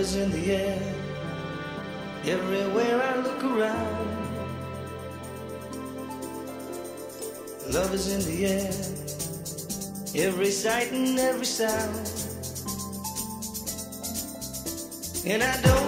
is in the air, everywhere I look around. Love is in the air, every sight and every sound. And I don't